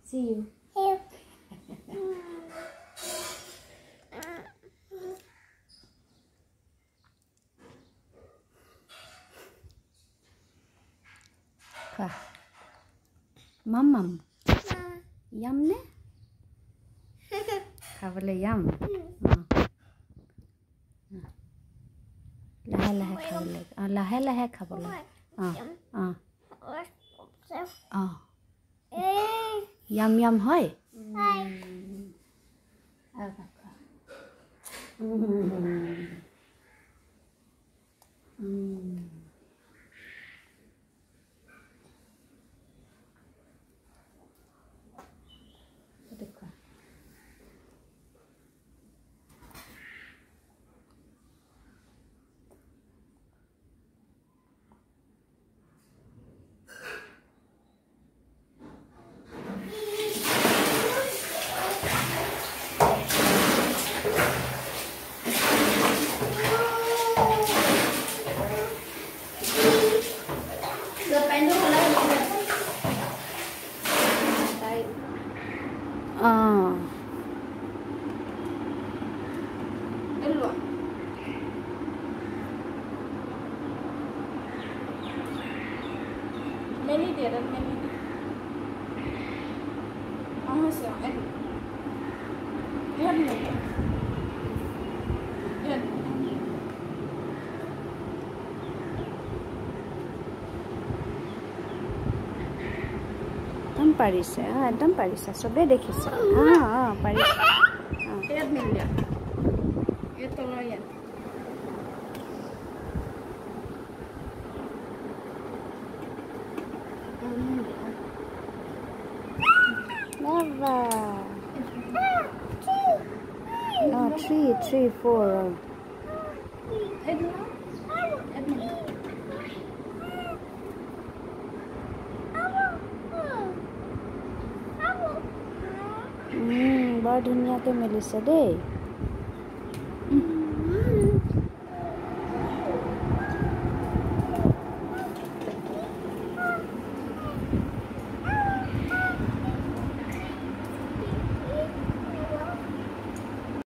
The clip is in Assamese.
See you. Mum. Yum ne? Khavale yum. Lahe khavale. Lahe khavale. Yum hoy. Many didn't many. So পাৰিছে একদম পাৰিছে সবে দেখিছে পাৰিছে ইয়াত মিলিয়া এই তলৰ ইয়াত never no 3 4 বৰ ধুনীয়াকৈ মেলিছে দেই